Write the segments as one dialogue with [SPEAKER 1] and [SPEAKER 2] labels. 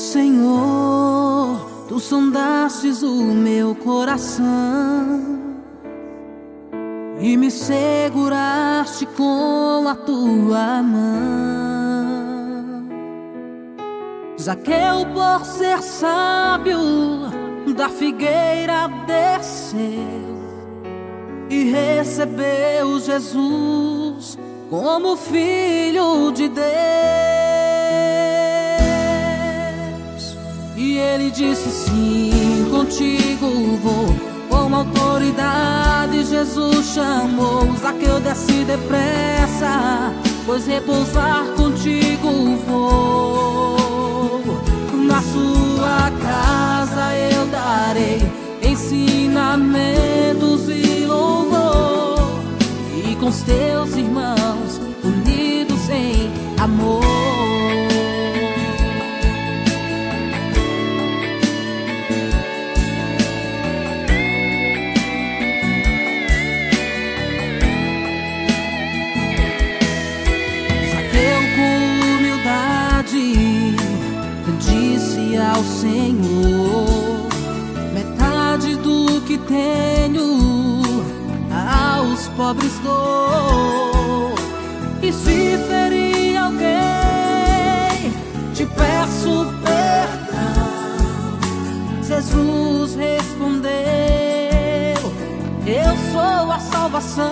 [SPEAKER 1] Senhor, tu sondastes o meu coração e me seguraste com a tua mão. Zaqueu, por ser sábio, da figueira desceu e recebeu Jesus como filho de Deus. E ele disse: sim, contigo vou, com autoridade Jesus chamou. Zaqueu, desce depressa, pois repousar contigo vou. Na sua casa eu darei ensinamentos e louvor, e com os teus irmãos unidos em amor. Disse ao Senhor: metade do que tenho aos pobres dou. E se ferir alguém, te peço perdão. Jesus respondeu: eu sou a salvação.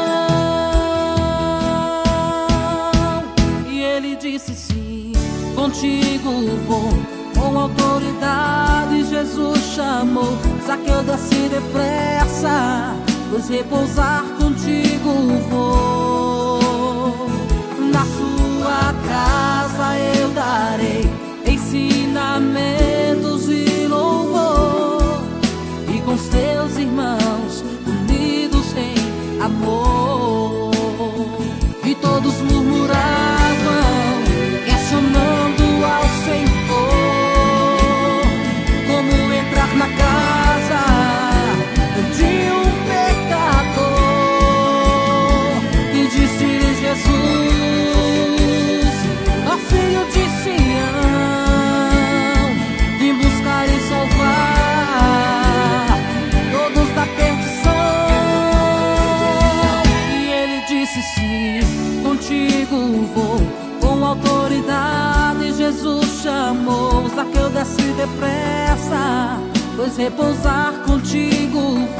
[SPEAKER 1] E ele disse: sim, contigo vou, com autoridade Jesus chamou. Zaqueu, desce depressa, pois repousar contigo vou. Na sua casa eu darei ensinamentos e louvor, e com os teus irmãos unidos em amor. E todos murmuravam, questionando ao Senhor, como entrar na casa de um pecador. E disse-lhes Jesus: ó filho de Sião, vim buscar e salvar todos da perdição. E ele disse: sim, contigo vou, com autoridade Jesus chamou. Zaqueu, desce depressa, pois repousar contigo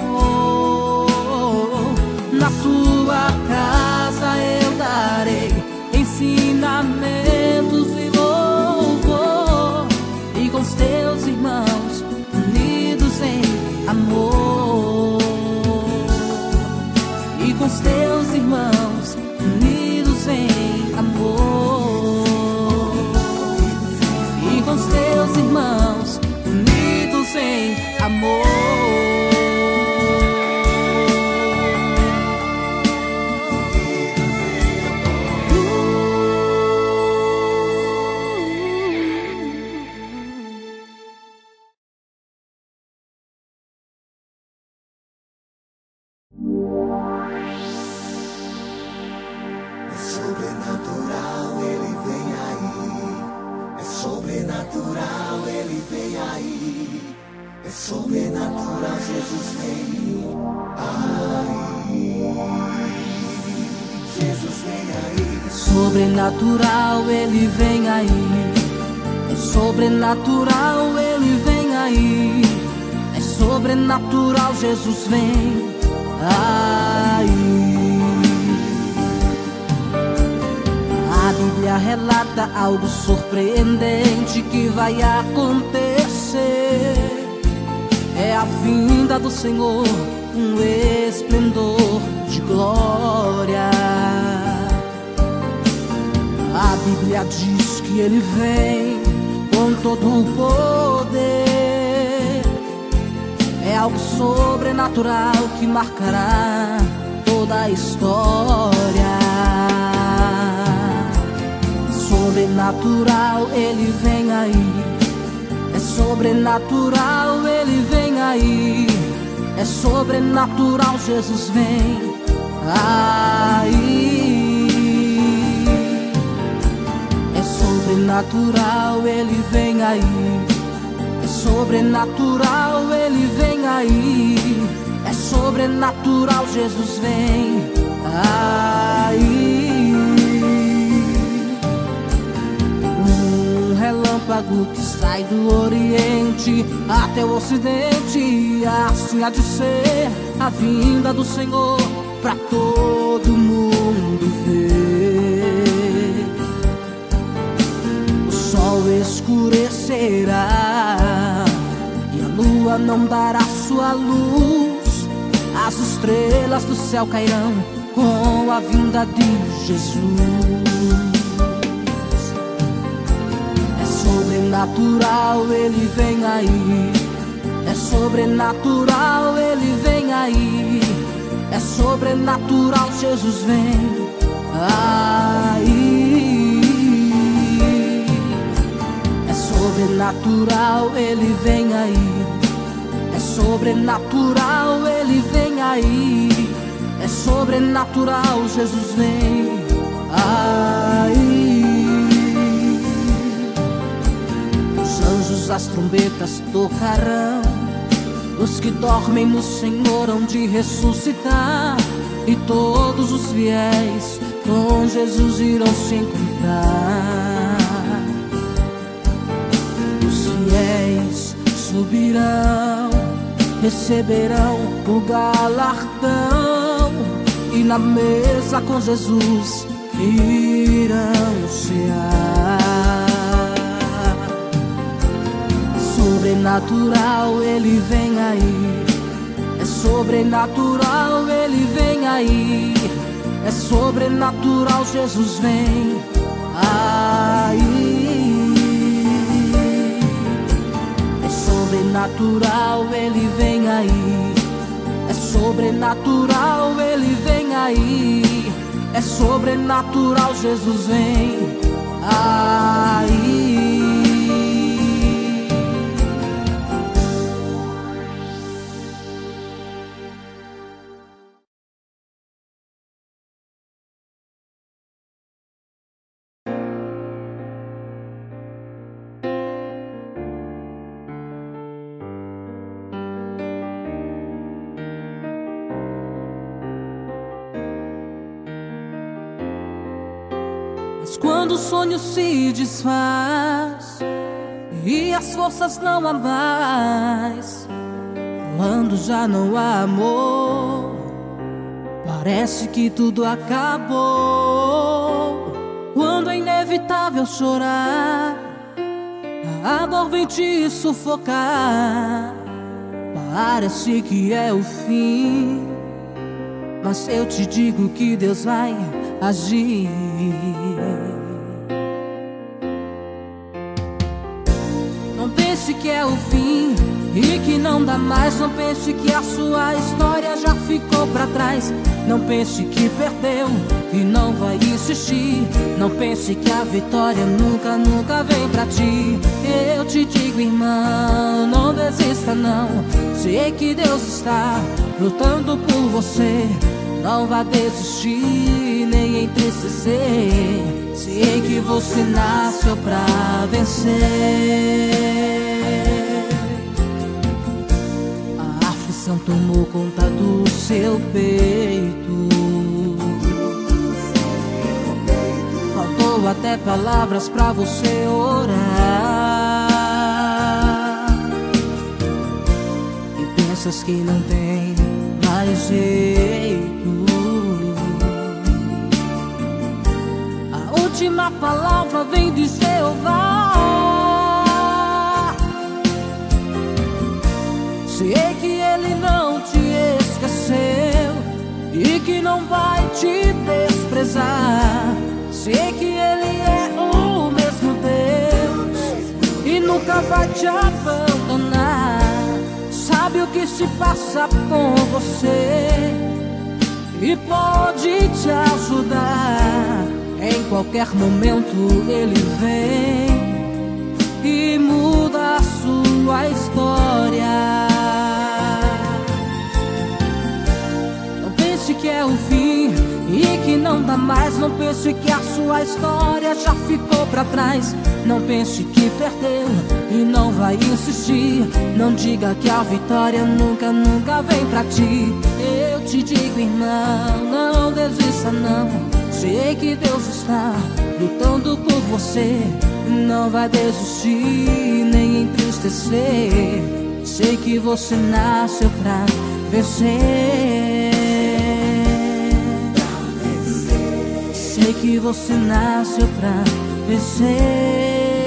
[SPEAKER 1] vou. Na tua casa eu darei ensinamentos e louvor, e com os teus irmãos unidos em amor. E com os teus irmãos unidos em amor. E com os teus irmãos unidos em amor. Sobrenatural, ele vem aí. É sobrenatural, ele vem aí. É sobrenatural, Jesus vem aí. A Bíblia relata algo surpreendente que vai acontecer. É a vinda do Senhor, um esplendor de glória. A Bíblia diz que ele vem com todo o poder. É algo sobrenatural que marcará toda a história. Sobrenatural, ele vem aí. É sobrenatural, ele vem aí. É sobrenatural, Jesus vem aí. sobrenatural, Ele vem aí. É sobrenatural, Ele vem aí. É sobrenatural, Jesus vem aí. Um relâmpago que sai do Oriente até o Ocidente, assim há de ser a vinda do Senhor pra todo mundo ver. O sol escurecerá e a lua não dará sua luz. As estrelas do céu cairão com a vinda de Jesus. É sobrenatural, Ele vem aí. É sobrenatural, Ele vem aí. É sobrenatural, Jesus vem aí. É sobrenatural, Ele vem aí. É sobrenatural, Ele vem aí. É sobrenatural, Jesus vem aí. Os anjos, as trombetas tocarão. Os que dormem no Senhor hão de ressuscitar, e todos os fiéis com Jesus irão se encontrar. Os fiéis subirão, receberão o galardão, e na mesa com Jesus irão cear. Sobrenatural, Ele vem aí. É sobrenatural, Ele vem aí. É sobrenatural, Jesus vem aí. É sobrenatural, Ele vem aí. É sobrenatural, Ele vem aí. É sobrenatural, Jesus vem aí. Mas quando o sonho se desfaz e as forças não há mais, quando já não há amor, parece que tudo acabou. Quando é inevitável chorar, a dor vem te sufocar, parece que é o fim, mas eu te digo que Deus vai agir. Não pense que é o fim e que não dá mais. Não pense que a sua história já ficou pra trás. Não pense que perdeu e não vai insistir. Não pense que a vitória nunca, nunca vem pra ti. Eu te digo, irmão, não desista não. Sei que Deus está lutando por você. Não vá desistir, nem entristecer. Sei que você nasceu pra vencer. A aflição tomou conta do seu peito. Faltou até palavras pra você orar. E pensas que não tem mais jeito. A última palavra vem de Jeová. Sei que Ele não te esqueceu e que não vai te desprezar. Sei que Ele é o mesmo Deus e nunca vai te abandonar. Sabe o que se passa com você e pode te ajudar. Em qualquer momento Ele vem e muda a sua história. Não pense que é o fim e que não dá dá mais. Não pense que a sua história já ficou pra trás. Não pense que perdeu e não vai insistir. Não diga que a vitória nunca, nunca vem pra ti. Eu te digo, irmão, não desista não. Sei que Deus está lutando por você. Não vai desistir, nem entristecer. Sei que você nasceu pra vencer. Sei que você nasceu pra vencer.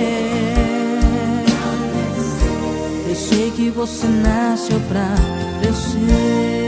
[SPEAKER 1] Eu sei que você nasceu pra vencer.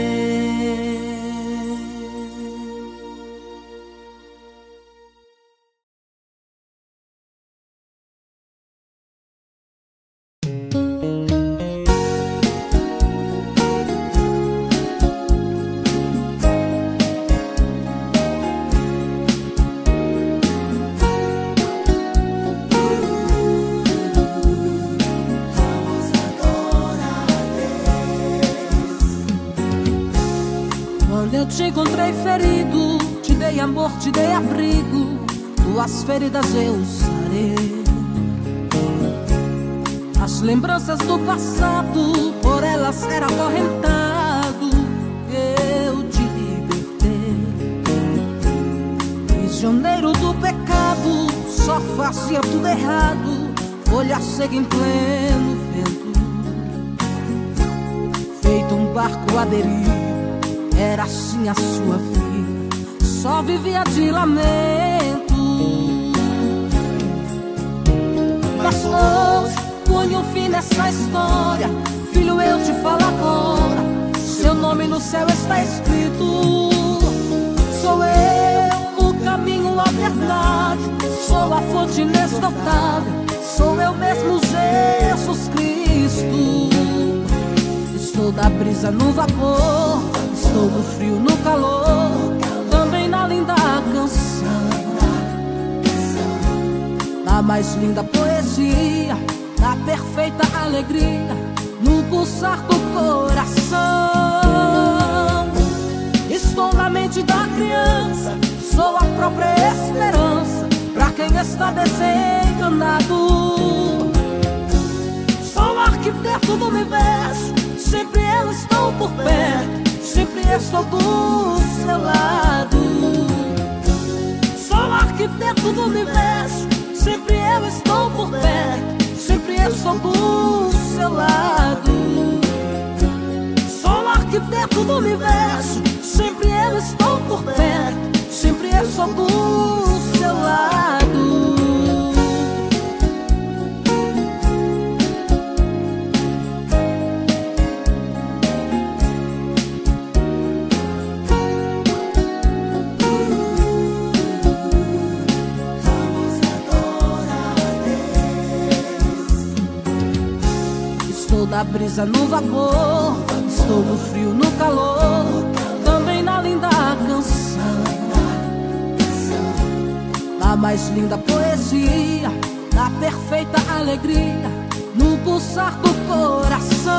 [SPEAKER 1] Eu te encontrei ferido, te dei amor, te dei abrigo. Tuas feridas eu sarei. As lembranças do passado, por elas era acorrentado. Eu te libertei. Prisioneiro do pecado, só fazia tudo errado. Folha seca em pleno vento, feito um barco a deriva. Era assim a sua vida, só vivia de lamento. Mas hoje ponho fim nessa história. Filho, eu te falo agora, seu nome no céu está escrito. Sou eu o caminho, a verdade, sou a fonte inesgotável. Sou eu mesmo, Jesus Cristo. Estou da brisa no vapor, estou no frio, no calor, também na linda canção, na mais linda poesia, na perfeita alegria, no pulsar do coração. Estou na mente da criança, sou a própria esperança pra quem está desenganado. Sou o arquiteto do universo, sempre eu estou por perto, sempre estou do seu lado. Sou o arquiteto do universo, sempre eu estou por perto, sempre estou do seu lado. Sou o arquiteto do universo, sempre eu estou por perto, sempre estou do seu lado. Da brisa no vapor, estou no frio, no calor, também na linda canção, na mais linda poesia, na perfeita alegria, no pulsar do coração.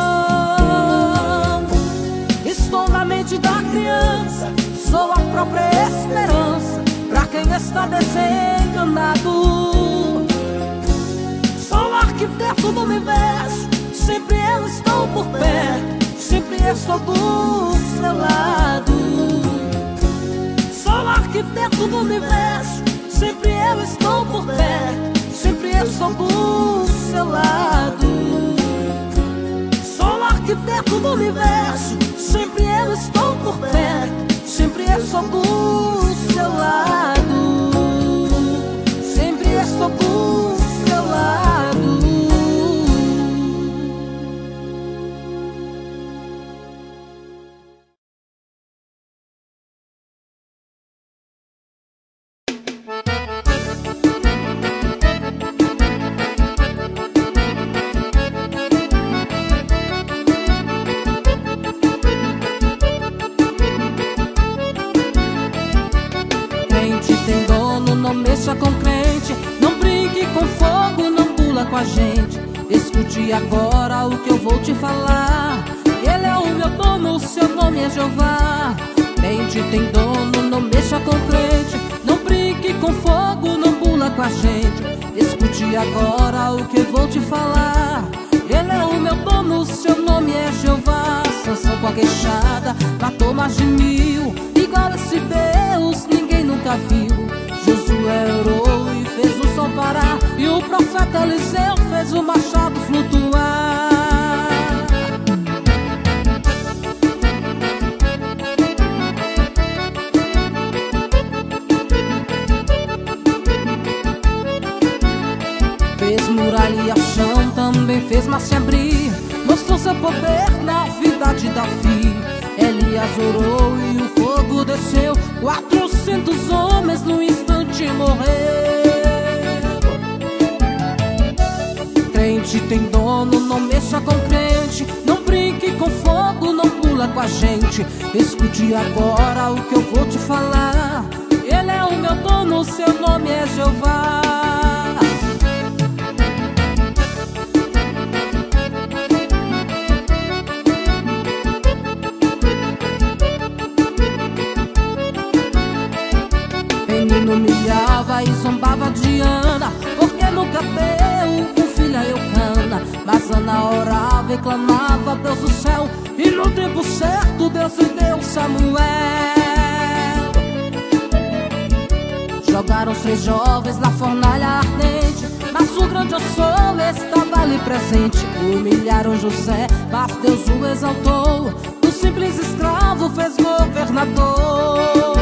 [SPEAKER 1] Estou na mente da criança, sou a própria esperança pra quem está desenganado. Sou o arquiteto do universo, sempre eu estou por perto, sempre estou do seu lado. Sou o arquiteto do universo, sempre eu estou por perto, sempre estou do seu lado. Sou o arquiteto do universo, sempre eu estou por perto, sempre estou do seu lado. Sempre estou do seu lado. Com crente, não brinque com fogo, não pula com a gente. Escute agora o que eu vou te falar. Ele é o meu dono, o seu nome é Jeová. Crente tem dono, não mexa com crente. com a gente. Escute agora o que eu vou te falar. Ele é o meu dono, seu nome é Jeová. Sansão com a queixada matou mais de 1000. Igual esse Deus ninguém nunca viu. Josué orou e fez o sol parar, e o profeta Eliseu fez o machado flutuar. Fez muralha e a chão, também fez mar se abrir. Mostrou seu poder na vida de Davi. Elias orou e o fogo desceu. 400 homens no instante morreu. Crente tem dono, não mexa com crente. Não brinque com fogo, não pula com a gente. Escute agora o que eu vou te falar. Ele é o meu dono, seu nome é Jeová. Menino humilhava e zombava de Ana, porque nunca deu um filho a Eucana. Mas Ana orava e clamava a Deus do céu, e no tempo certo Deus lhe deu Samuel. Jogaram os 3 jovens na fornalha ardente, mas o grande sol estava ali presente. Humilharam José, mas Deus o exaltou. Do simples escravo fez governador.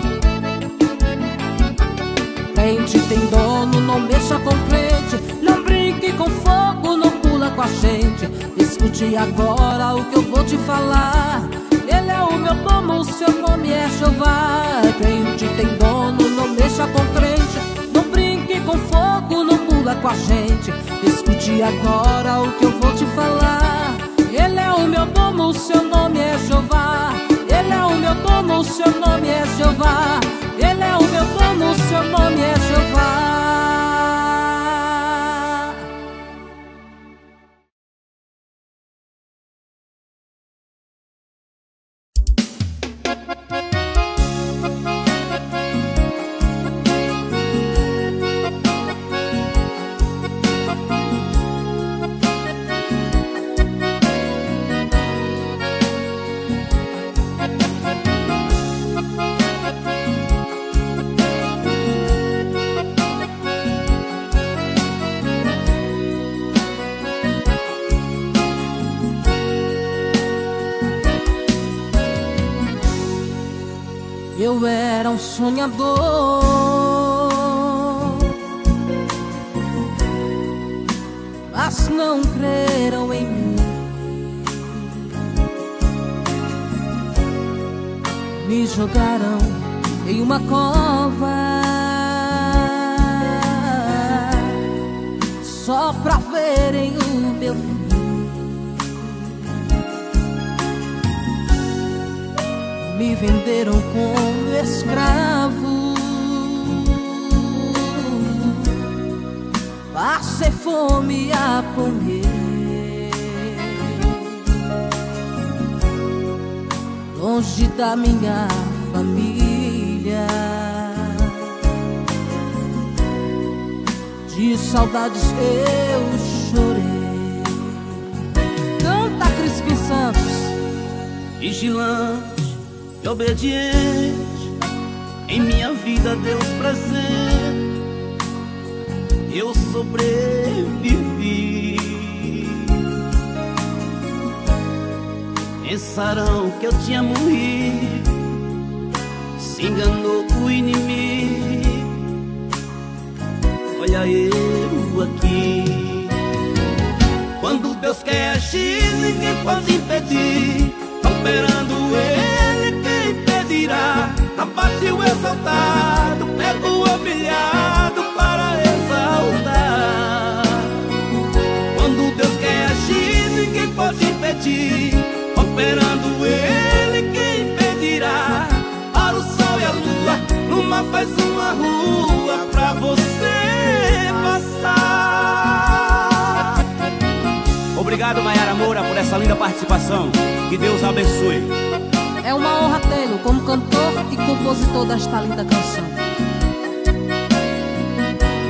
[SPEAKER 1] Crente tem dono, não mexa com crente. Não brinque com fogo, não pula com a gente. Escute agora o que eu vou te falar. Ele é o meu dono, seu nome é Jeová. Crente tem dono, não mexa com crente. Não brinque com fogo, não pula com a gente. Escute agora o que eu vou te falar. Ele é o meu dono, seu nome é Jeová. Ele é o meu dono, seu nome é Jeová. Ele é o meu dono, seu nome é Jeová. Eu era um sonhador, mas não creram em mim. Me jogaram em uma cova só pra verem o meu fim. Me venderam como escravo, passei fome a comer, longe da minha família. De saudades eu chorei. Canta Crispim Santos.
[SPEAKER 2] Vigilante e obediente, em minha vida Deus presente, eu sobrevivi. Pensarão que eu tinha morrido, se enganou o inimigo. Olha eu aqui. Quando Deus quer agir, ninguém pode impedir. Operando Ele, quem impedirá? Abate o exaltado, pega o humilhado para exaltar. Quando Deus quer agir, ninguém pode impedir. Operando Ele, quem impedirá? Para o sol e a lua, numa faz uma rua pra você passar. Obrigado, Maiara Moura, por essa linda participação. Que Deus abençoe.
[SPEAKER 1] É uma honra tê-lo como cantor e compositor desta linda canção.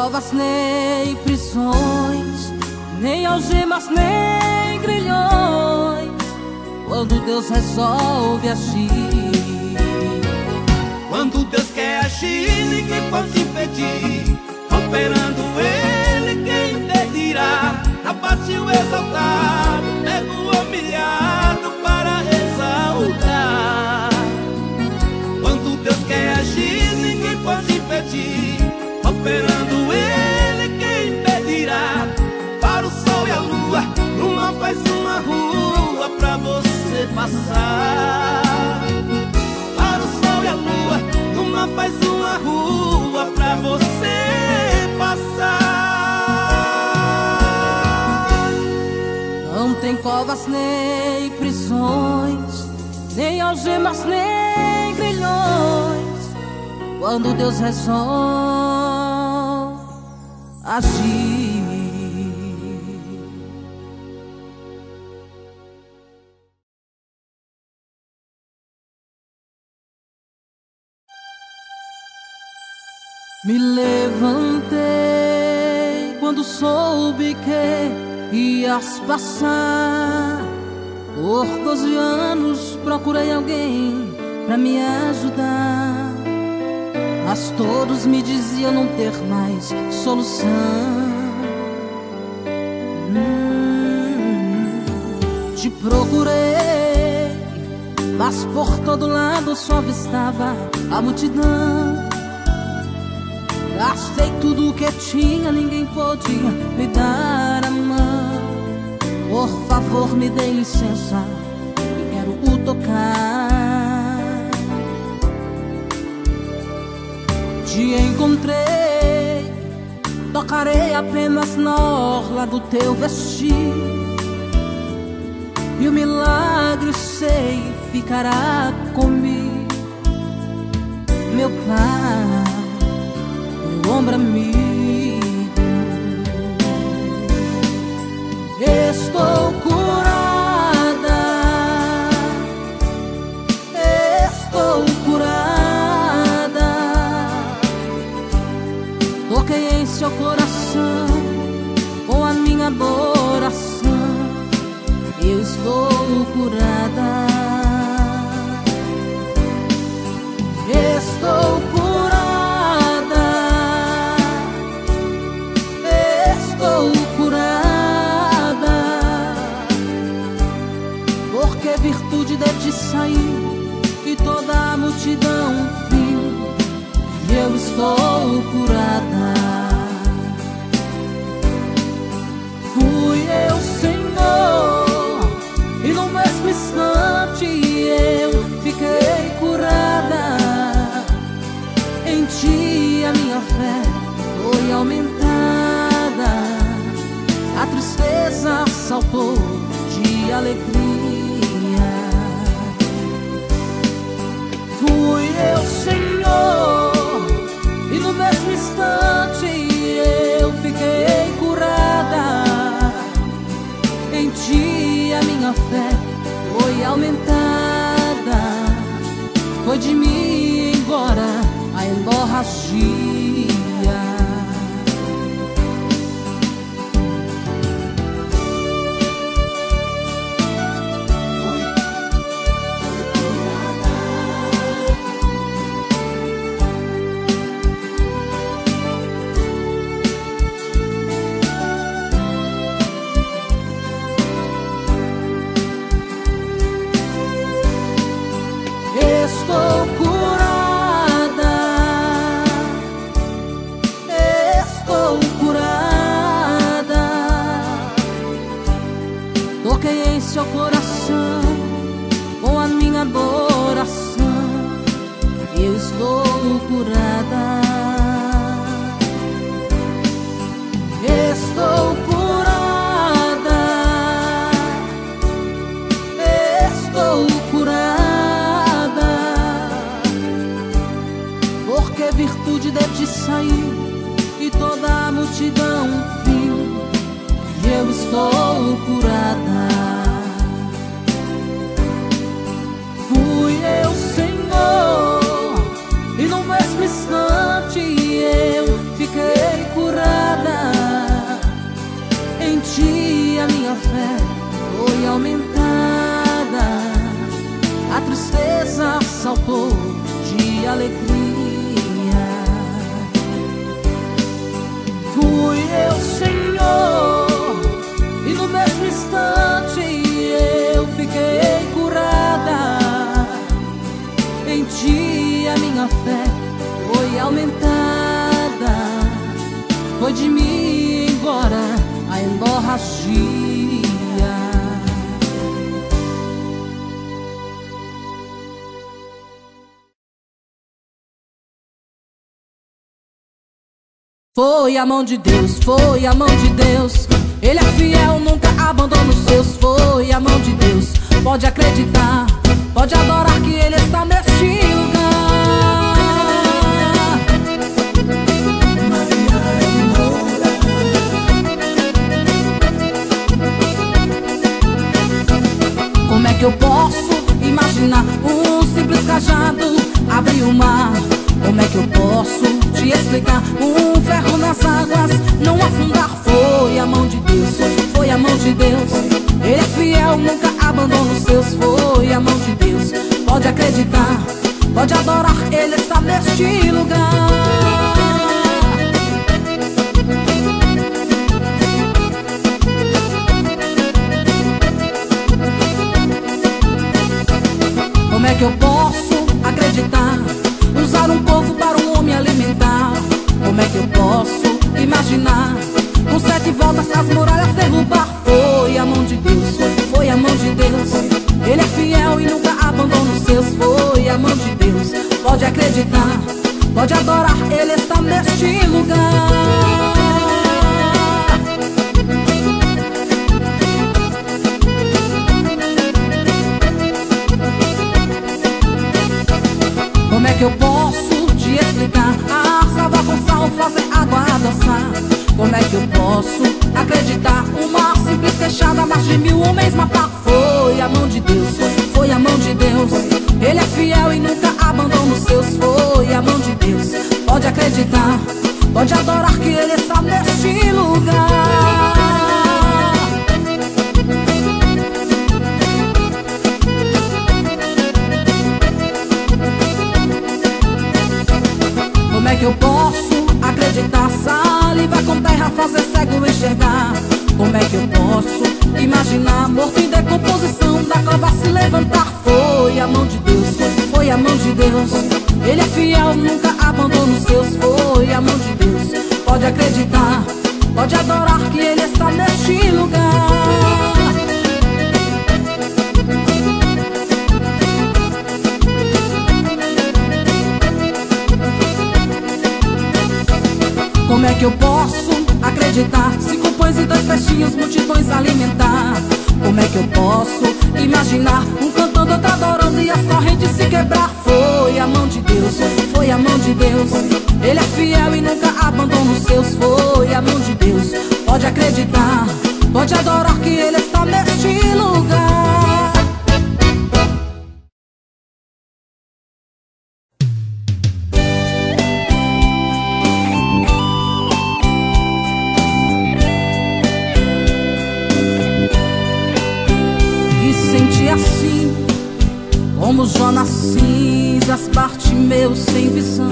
[SPEAKER 1] covas nem prisões, nem algemas nem grilhões, quando Deus resolve agir.
[SPEAKER 2] Quando Deus quer agir, ninguém pode impedir. Operando Ele, quem impedirá? Abate o exaltado, pega o humilhado para exaltar. Quando Deus quer agir, ninguém pode impedir. Operando Ele, quem impedirá? Para o sol e a lua, numa faz uma rua pra você passar. Para o sol e a lua, numa faz uma rua pra você passar.
[SPEAKER 1] Não tem covas nem prisões, nem algemas nem grilhões, quando Deus resolve agir. Me levantei quando soube que ias passar. Por 12 anos procurei alguém pra me ajudar, mas todos me diziam não ter mais solução. Te procurei, mas por todo lado só avistava a multidão. Gastei tudo o que tinha, ninguém podia me dar a mão. Por favor, me dê licença, eu quero o tocar. Te encontrei, tocarei apenas na orla do teu vestido, e o milagre sei ficará comigo. Meu Pai, meu ombro amigo, estou curada, estou curada. Toquei em seu coração com a minha adoração, eu estou curada, estou curada. Virtude deve sair e toda a multidão viu, e eu estou curada. Fui eu, Senhor, e no mesmo instante eu fiquei curada. Em ti a minha fé foi aumentada, a tristeza saltou de alegria. Fui eu, Senhor, e no mesmo instante eu fiquei curada. Em ti a minha fé foi aumentada, foi de mim embora a hemorragia. Estou curada, estou curada. Toquei em seu coração com a minha adoração, eu estou curada, estou curada, estou curada. Porque virtude deve sair e toda a multidão viu, e eu estou curada. Fui eu, Senhor, e no mesmo instante eu fiquei curada. foi aumentada, a tristeza saltou de alegria. Fui eu, Senhor, e no mesmo instante eu fiquei curada. Em Ti a minha fé foi aumentada, foi de mim embora a hemorragia. Foi a mão de Deus, foi a mão de Deus. Ele é fiel, nunca abandona os seus. Foi a mão de Deus, pode acreditar, pode adorar que Ele está neste lugar. Como é que eu posso imaginar um simples cajado abrir o mar? Como é que eu posso te explicar um ferro nas águas não afundar? Foi a mão de Deus, foi a mão de Deus. Ele é fiel, nunca abandona os seus. Foi a mão de Deus, pode acreditar, pode adorar, Ele está neste lugar. Como é que eu posso acreditar, usar um povo para um homem alimentar? Como é que eu posso imaginar, com 7 voltas as muralhas derrubar? Foi a mão de Deus, foi a mão de Deus. Ele é fiel e nunca abandona os seus. Foi a mão de Deus, pode acreditar, pode adorar, Ele está neste lugar. Como é que eu posso te explicar, salvar com sal, fazer água adoçar? Como é que eu posso acreditar, uma simples queixada, mais de 1000 homens matar? Foi a mão de Deus, foi a mão de Deus. Ele é fiel e nunca abandona os seus. Foi a mão de Deus, pode acreditar, pode adorar que Ele está neste lugar. Como é que eu posso acreditar, saliva com terra, fazer cego enxergar? Como é que eu posso imaginar, morto em decomposição, da cova se levantar? Foi a mão de Deus, foi a mão de Deus. Ele é fiel, nunca abandona os seus. Foi a mão de Deus, pode acreditar, pode adorar que Ele está neste lugar. Como é que eu posso acreditar, 5 pães e 2 peixinhos, multidões alimentar? Como é que eu posso imaginar, um cantando, outro adorando e as correntes se quebrar? Foi a mão de Deus, foi a mão de Deus. Ele é fiel e nunca abandona os seus. Foi a mão de Deus, pode acreditar, pode adorar que Ele está neste lugar. Assim como Jó nas cinzas, Bartimeu sem visão,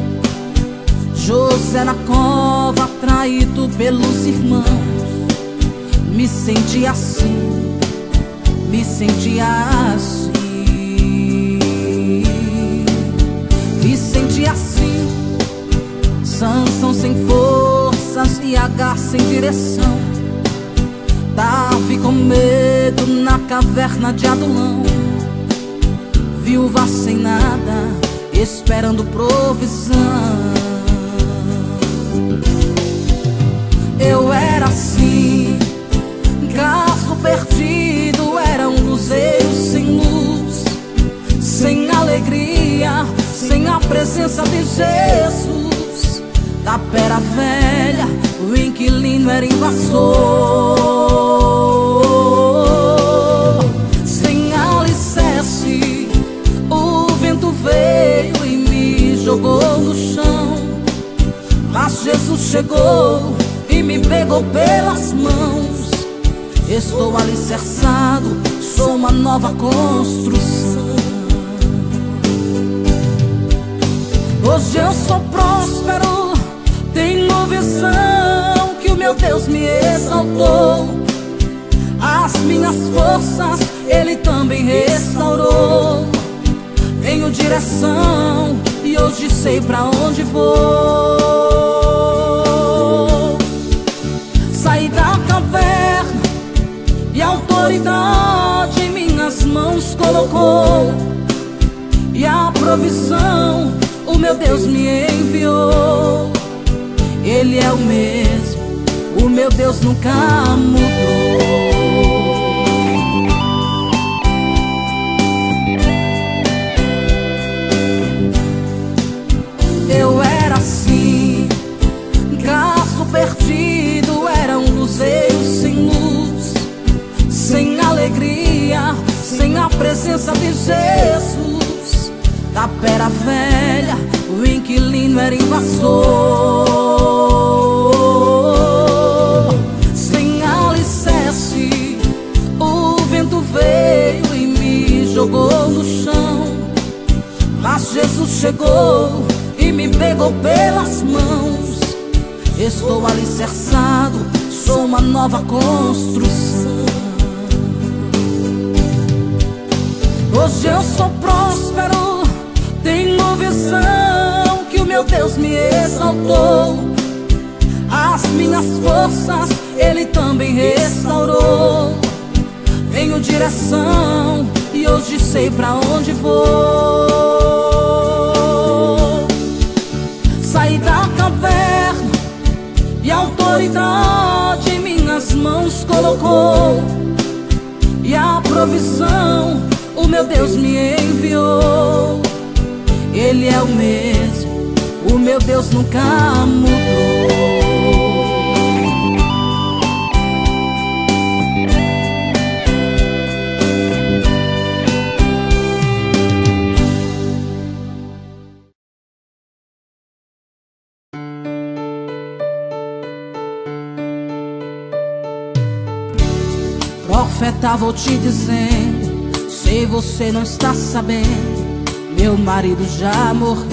[SPEAKER 1] José na cova, traído pelos irmãos. Me senti assim, me senti assim, me senti assim. Sansão sem forças e Agar sem direção, Davi com medo na caverna de Adulão, viúva sem nada, esperando provisão. Eu era assim, caso perdido, era um luzeiro sem luz, sem alegria, sem a presença de Jesus. Tapera velha, o inquilino era invasor. Sem alicerce, o vento veio e me jogou no chão. Mas Jesus chegou e me pegou pelas mãos. Estou alicerçado, sou uma nova construção. Hoje eu sou próspero, tenho visão que o meu Deus me exaltou. As minhas forças Ele também restaurou. Tenho direção e hoje sei pra onde vou. Saí da caverna e a autoridade em minhas mãos colocou. E a provisão o meu Deus me enviou. Ele é o mesmo, o meu Deus nunca mudou. Eu era assim, caso perdido, era um luzeiro sem luz, sem alegria, sem a presença de Jesus. Tapera velha, o inquilino era invasor. Sem alicerce, o vento veio e me jogou no chão. Mas Jesus chegou e me pegou pelas mãos. Estou alicerçado, sou uma nova construção. Hoje eu sou próspero, tenho visão que o meu Deus me exaltou. As minhas forças Ele também restaurou. Tenho direção e hoje sei pra onde vou. Saí da caverna e a autoridade em minhas mãos colocou. E a provisão o meu Deus me enviou. Ele é o mesmo, o meu Deus nunca mudou. Profeta, vou te dizendo, se você não está sabendo, meu marido já morreu.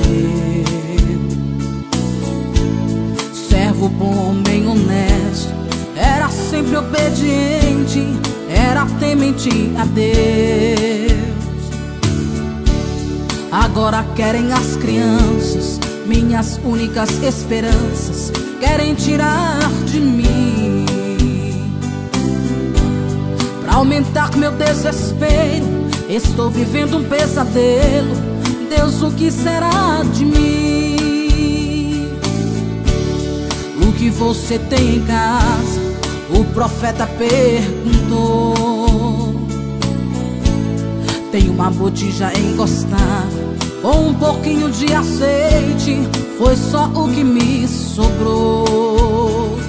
[SPEAKER 1] Servo bom, homem honesto, era sempre obediente, era temente a Deus. Agora querem as crianças, minhas únicas esperanças, querem tirar de mim. Pra aumentar meu desespero, estou vivendo um pesadelo. Deus, o que será de mim? O que você tem em casa? O profeta perguntou. Tem uma botija encostada com um pouquinho de azeite, foi só o que me sobrou.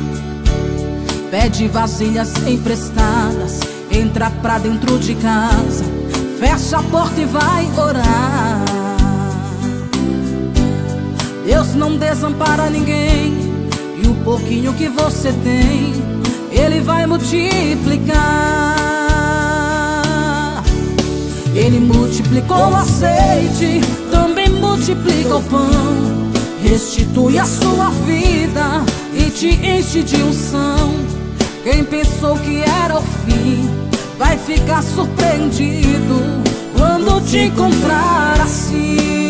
[SPEAKER 1] Pede vasilhas emprestadas, entra pra dentro de casa, fecha a porta e vai orar. Deus não desampara ninguém, e o pouquinho que você tem, Ele vai multiplicar. Ele multiplicou o azeite, também multiplica o pão. Restitui a sua vida e te enche de unção. Quem pensou que era o fim vai ficar surpreendido quando te encontrar assim.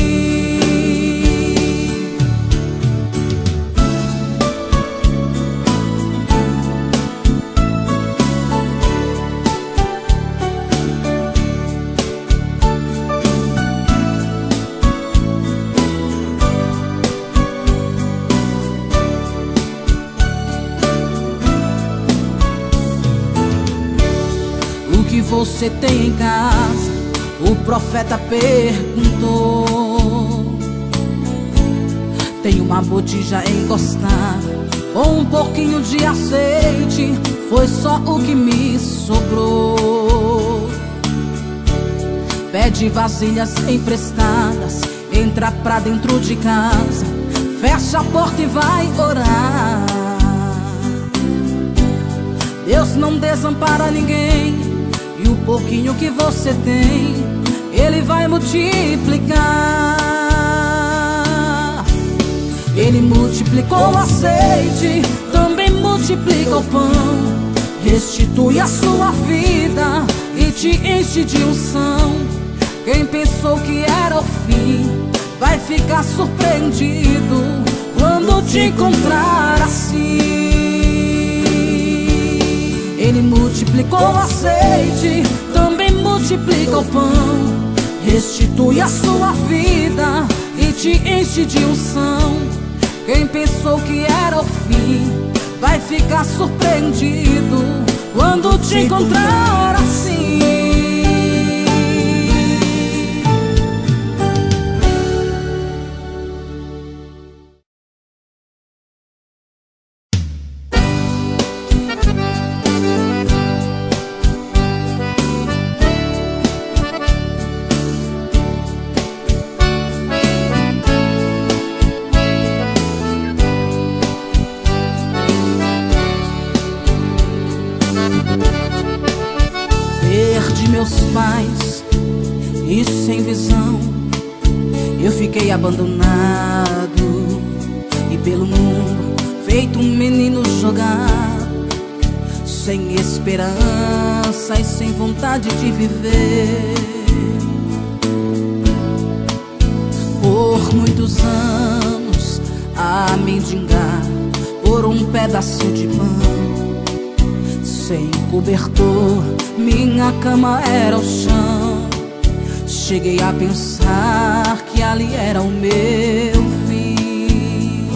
[SPEAKER 1] Você tem em casa? O profeta perguntou. Tem uma botija encostada com um pouquinho de azeite, foi só o que me sobrou. Pede vasilhas emprestadas, entra pra dentro de casa, fecha a porta e vai orar. Deus Deus não desampara ninguém, e o pouquinho que você tem, Ele vai multiplicar. Ele multiplicou o azeite, também multiplica o pão. Restitui a sua vida e te enche de unção. Quem pensou que era o fim vai ficar surpreendido quando te encontrar assim. Ele multiplicou o azeite, também multiplica o pão. Restitui a sua vida e te enche de unção. Quem pensou que era o fim vai ficar surpreendido quando te encontrar assim. Perdi meus pais e sem visão, eu fiquei abandonado e pelo mundo feito um menino jogado, sem esperança e sem vontade de viver. Por muitos anos a mendigar por um pedaço de pão. Sem cobertor, minha cama era o chão. Cheguei a pensar que ali era o meu fim.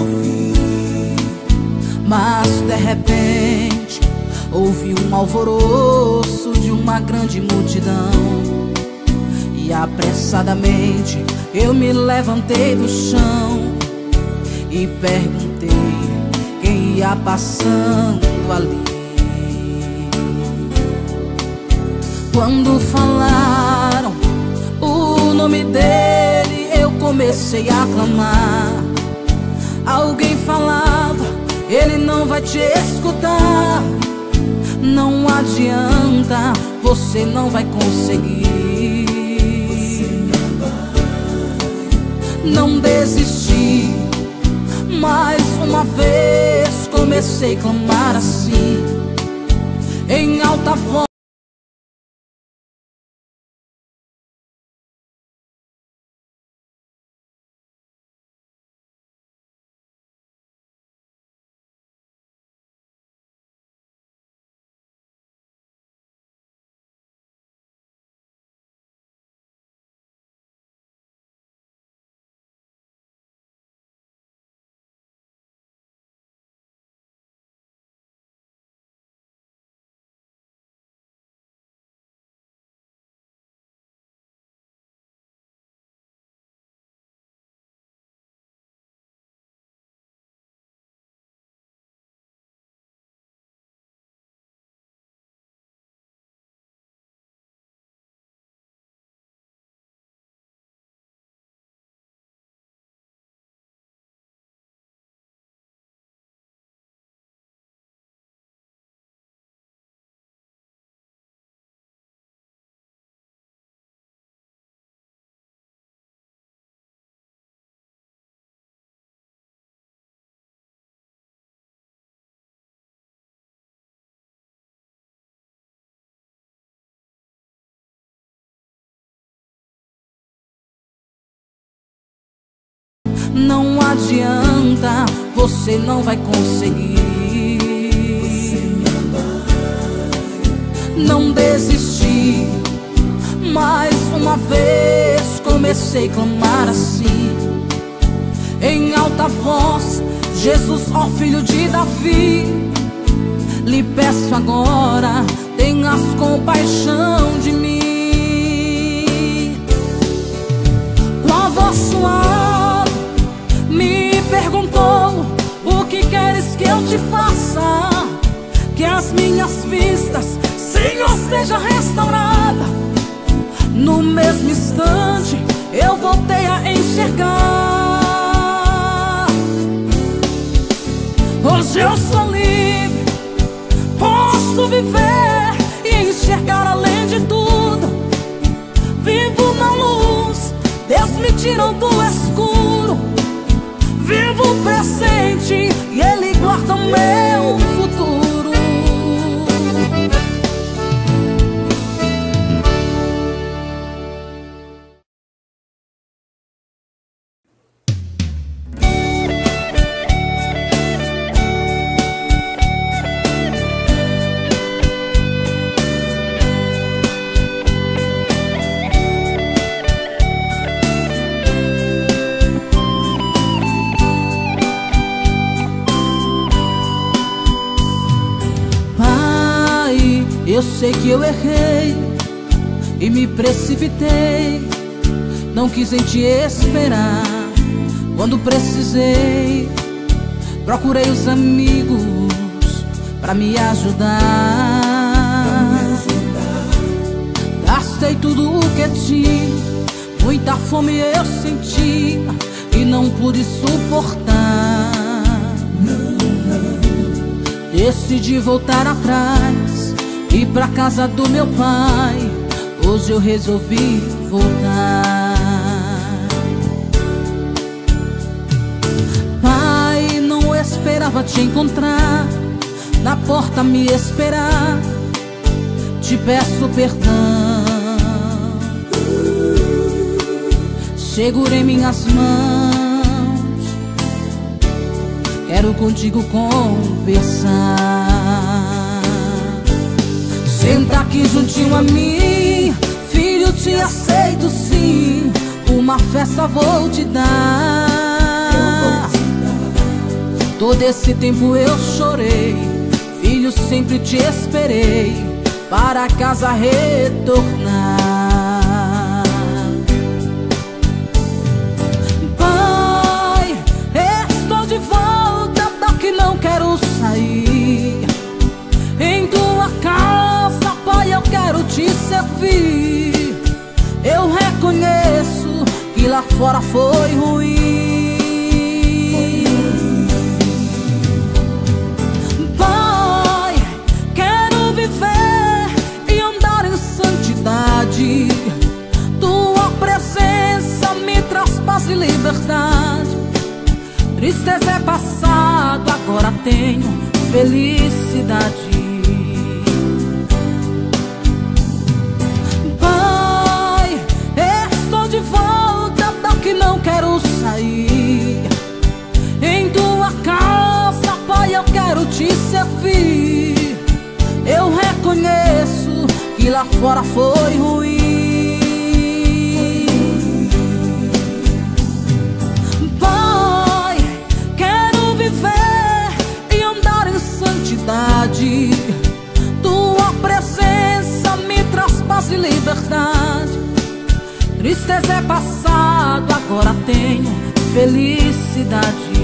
[SPEAKER 1] Mas de repente ouvi um alvoroço de uma grande multidão, e apressadamente eu me levantei do chão e perguntei quem ia passando ali. Quando falaram o nome dele, eu comecei a clamar. Alguém falava, ele não vai te escutar. Não adianta, você não vai conseguir. Não desisti, mais uma vez comecei a clamar assim, em alta voz. Não adianta, você não vai conseguir. Não desisti, mais uma vez comecei a clamar assim, em alta voz: Jesus, ó filho de Davi, lhe peço agora, tenhas compaixão de mim. Com a voz suave me perguntou: o que queres que eu te faça? Que as minhas vistas, Senhor, seja restaurada. No mesmo instante eu voltei a enxergar. Hoje eu sou livre, posso Eu sei que eu errei e me precipitei. Não quis em te esperar quando precisei. Procurei os amigos pra me ajudar. Gastei tudo o que tinha, muita fome eu senti e não pude suportar. Decidi voltar atrás, ir pra casa do meu pai. Hoje eu resolvi voltar. Pai, não esperava te encontrar, na porta me esperar. Te peço perdão. Segurei minhas mãos, quero contigo conversar. Senta aqui juntinho a mim, filho, te aceito sim. Uma festa vou te dar. Todo esse tempo eu chorei, filho, sempre te esperei para casa retornar. Pai, estou de volta, daqui não quero sair. Em tua casa, pai, eu quero te servir. Eu reconheço que lá fora foi ruim. Pai, quero viver e andar em santidade. Tua presença me traz paz e liberdade. Tristeza é passado, agora tenho felicidade. Pai, estou de volta, daqui não quero sair. Em tua casa, pai, eu quero te servir. Eu reconheço que lá fora foi ruim. Pai, quero viver e andar em santidade. Tua presença me traz paz e liberdade. Tristeza é passado, agora tenho felicidade.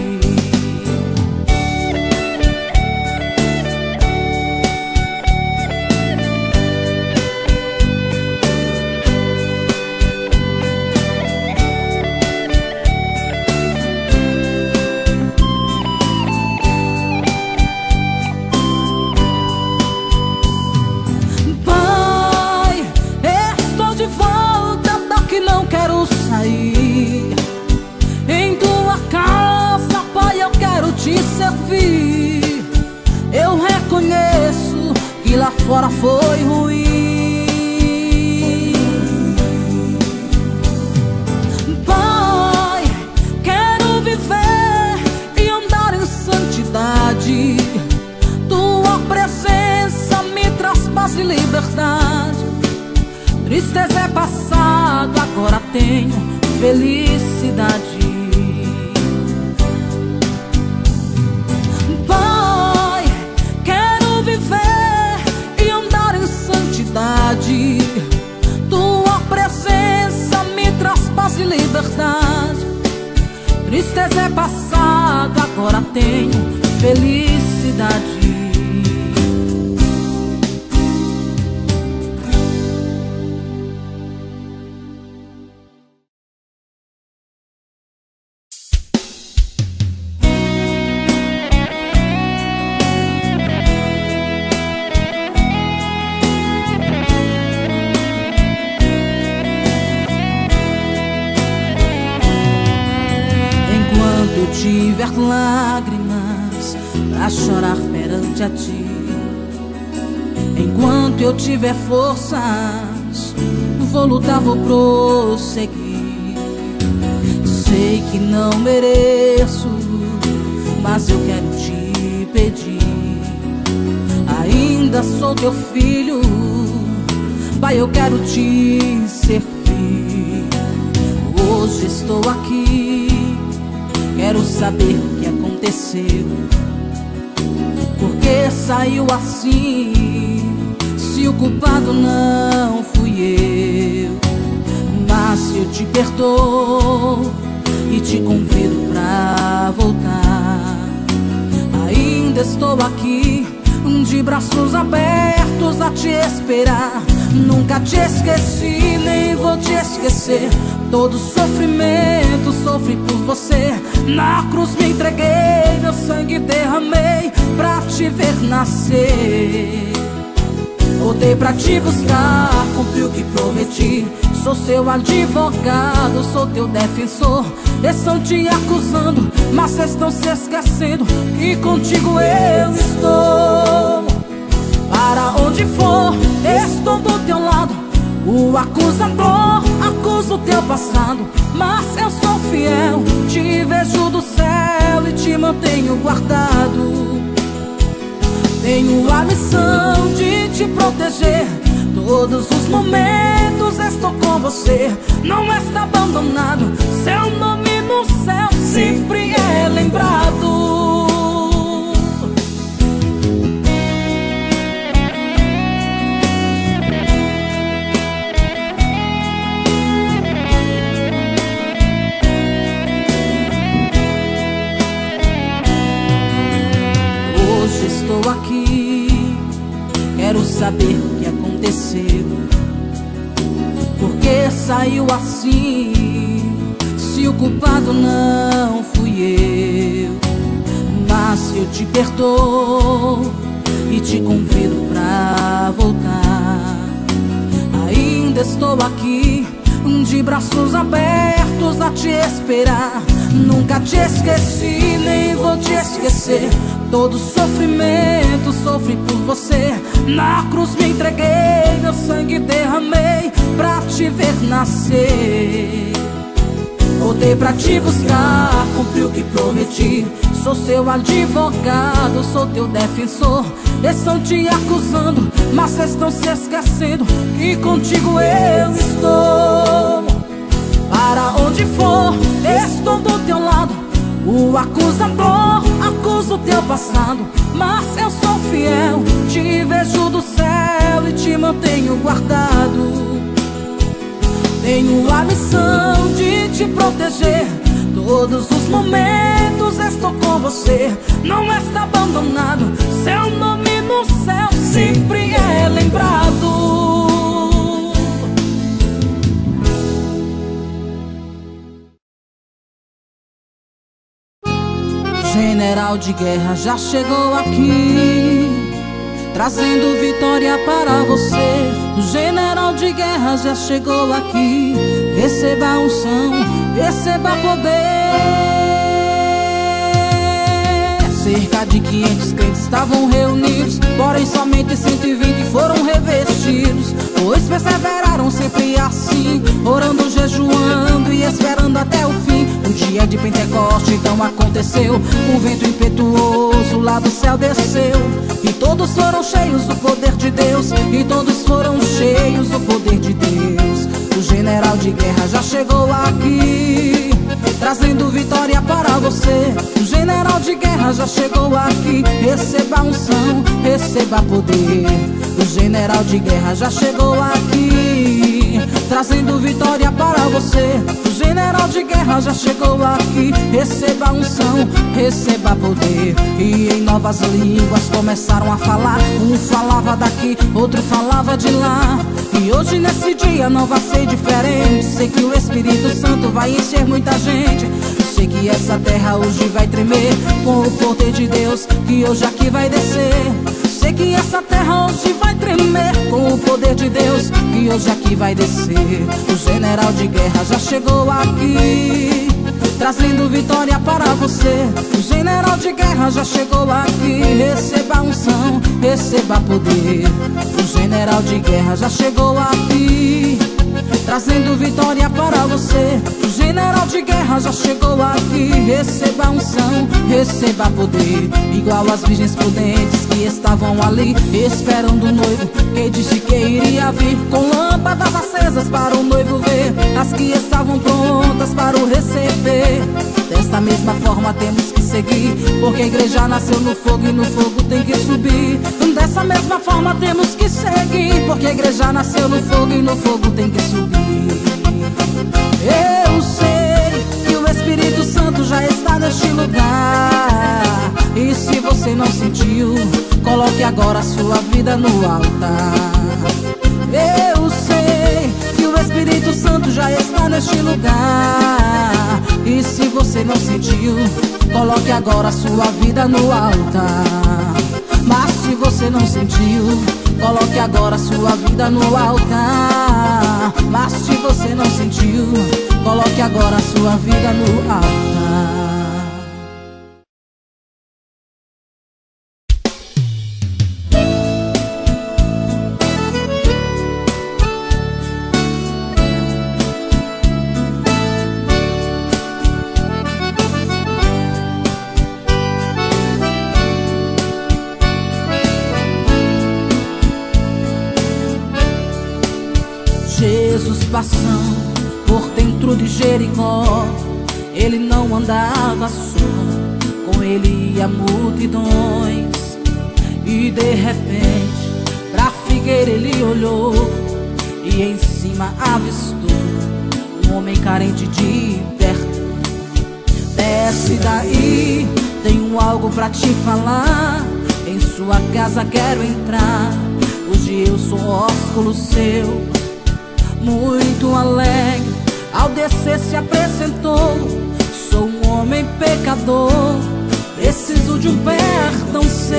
[SPEAKER 1] Em tua casa, pai, eu quero te servir. Eu reconheço que lá fora foi ruim. Pai, quero viver e andar em santidade. Tua presença me traz paz e liberdade. Tristeza é passado, agora tenho felicidade. Pai, quero viver e andar em santidade. Tua presença me traz paz e liberdade. Tristeza é passado, agora tenho felicidade. Tiver lágrimas pra chorar perante a ti, enquanto eu tiver forças, vou lutar, vou prosseguir. Sei que não mereço, mas eu quero te pedir. Ainda sou teu filho, pai, eu quero te servir. Hoje estou aqui, quero saber o que aconteceu, porque saiu assim. Se se o culpado não fui eu. Mas eu te perdoo e te convido pra voltar. Ainda estou aqui, de braços abertos a te esperar. Nunca te esqueci, nem vou te esquecer. Todo sofrimento sofri por você. Na cruz me entreguei, meu sangue derramei pra te ver nascer. Voltei pra te buscar, cumpri o que prometi. Sou seu advogado, sou teu defensor. Estão te acusando, mas estão se esquecendo que contigo eu estou. Para onde for, estou do teu lado. O acusador acusa o teu passado, mas eu sou fiel. Te vejo do céu e te mantenho guardado. Tenho a missão de te proteger. Todos os momentos estou com você. Não está abandonado. Seu nome no céu sempre é lembrado. Hoje estou aqui, quero saber o que aconteceu. Por que saiu assim, se o culpado não fui eu? Mas eu te perdoo e te convido pra voltar. Ainda estou aqui, de braços abertos a te esperar. Nunca te esqueci, nem vou te esquecer. Todo sofrimento sofri por você. Na cruz me entreguei, meu sangue derramei pra te ver nascer. Voltei pra te buscar, cumpri o que prometi. Sou seu advogado, sou teu defensor. Estão te acusando, mas estão se esquecendo que contigo eu estou. Para onde for, estou do teu lado. O acusador acusa o teu passado, mas eu sou fiel. Te vejo do céu e te mantenho guardado. Tenho a missão de te proteger. Todos os momentos estou com você. Não está abandonado. Seu nome no céu sempre é lembrado. General de guerra já chegou aqui, trazendo vitória para você. O general de guerra já chegou aqui. Receba a unção, receba poder. Cerca de 500 crentes estavam reunidos, porém somente 120 foram revestidos. Pois perseveraram sempre assim, orando, jejuando e esperando até o fim. O dia de Pentecoste então aconteceu. Um vento impetuoso lá do céu desceu, e todos foram cheios do poder de Deus. E todos foram cheios do poder de Deus. O general de guerra já chegou aqui, trazendo vitória para você. O general de guerra já chegou aqui. Receba a unção, receba poder. O general de guerra já chegou aqui, trazendo vitória para você. O general de guerra já chegou aqui. Receba a unção, receba poder. E em novas línguas começaram a falar. Um falava daqui, outro falava de lá. E hoje nesse dia não vai ser diferente. Sei que o Espírito Santo vai encher muita gente. Sei que essa terra hoje vai tremer com o poder de Deus que hoje aqui vai descer. Sei que essa terra hoje vai tremer com o poder de Deus que hoje aqui vai descer. O general de guerra já chegou aqui, trazendo vitória para você. O general de guerra já chegou aqui. Receba a unção, receba poder. O general de guerra já chegou aqui, trazendo vitória para você. O general de guerra já chegou aqui. Receba a unção, receba poder. Igual as virgens prudentes que estavam ali, esperando o noivo que disse que iria vir, com lâmpadas acesas para o noivo ver. As que estavam prontas para o receber. Dessa mesma forma temos que seguir, porque a igreja nasceu no fogo e no fogo tem que subir. Dessa mesma forma temos que seguir, porque a igreja nasceu no fogo e no fogo tem que subir. Eu sei que o Espírito Santo já está neste lugar, e se você não sentiu, coloque agora a sua vida no altar. Eu sei que o Espírito Santo já está neste lugar, e se você não sentiu, coloque agora a sua vida no altar. Mas se você não sentiu, coloque agora a sua vida no altar. Mas se você não sentiu, coloque agora a sua vida no altar. Jesus passando por dentro de Jericó, ele não andava só, com ele ia multidões. E de repente pra figueira ele olhou, e em cima avistou um homem carente de perdão. Desce daí, tenho algo pra te falar, em sua casa quero entrar. Hoje eu sou ósculo seu. Muito alegre, ao descer se apresentou. Sou um homem pecador, preciso de um perdão seu.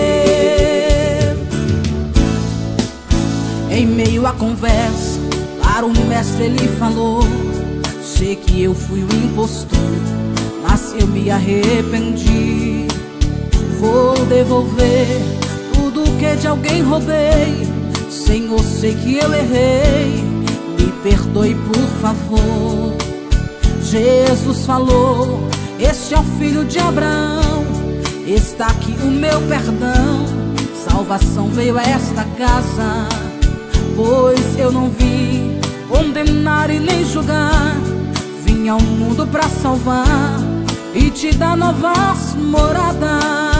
[SPEAKER 1] Em meio à conversa, para o mestre ele falou: sei que eu fui o impostor, mas eu me arrependi. Vou devolver tudo que de alguém roubei. Senhor, sei que eu errei, me perdoe por favor. Jesus falou: este é o filho de Abraão, está aqui o meu perdão. Salvação veio a esta casa, pois eu não vim condenar e nem julgar. Vim ao mundo pra salvar e te dar novas moradas.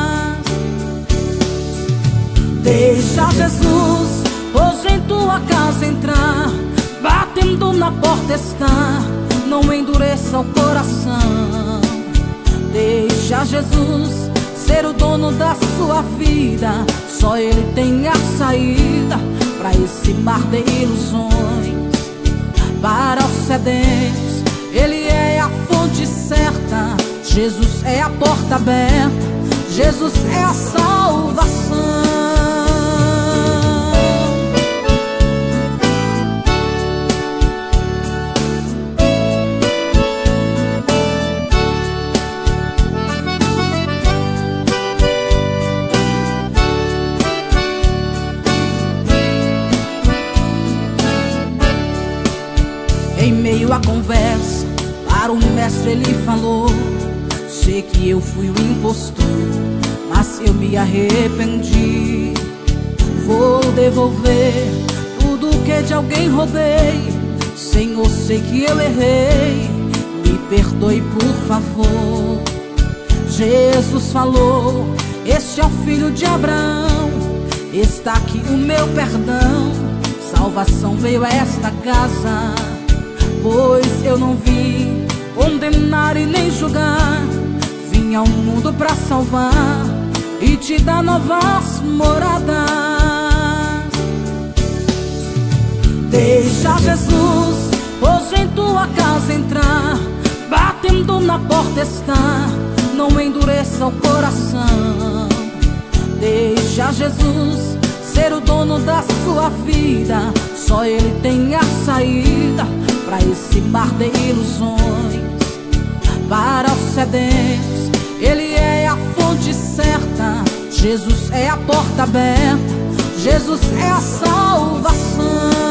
[SPEAKER 1] Deixa Jesus hoje em tua casa entrar, batendo na porta está, não endureça o coração. Deixa Jesus ser o dono da sua vida, só ele tem a saída pra esse mar de ilusões. Para os sedentos, ele é a fonte certa, Jesus é a porta aberta, Jesus é a salvação. Em meio à conversa, para o mestre ele falou: sei que eu fui o impostor, mas eu me arrependi. Vou devolver tudo que de alguém roubei. Senhor, sei que eu errei, me perdoe por favor. Jesus falou: este é o filho de Abraão, está aqui o meu perdão. Salvação veio a esta casa, pois eu não vim condenar e nem julgar. Vim ao mundo pra salvar e te dar novas moradas. Deixa Jesus hoje em tua casa entrar, batendo na porta está, não endureça o coração. Deixa Jesus ser o dono da sua vida, só ele tem a saída pra esse mar de ilusões. Para os sedentos, ele é a fonte certa, Jesus é a porta aberta, Jesus é a salvação.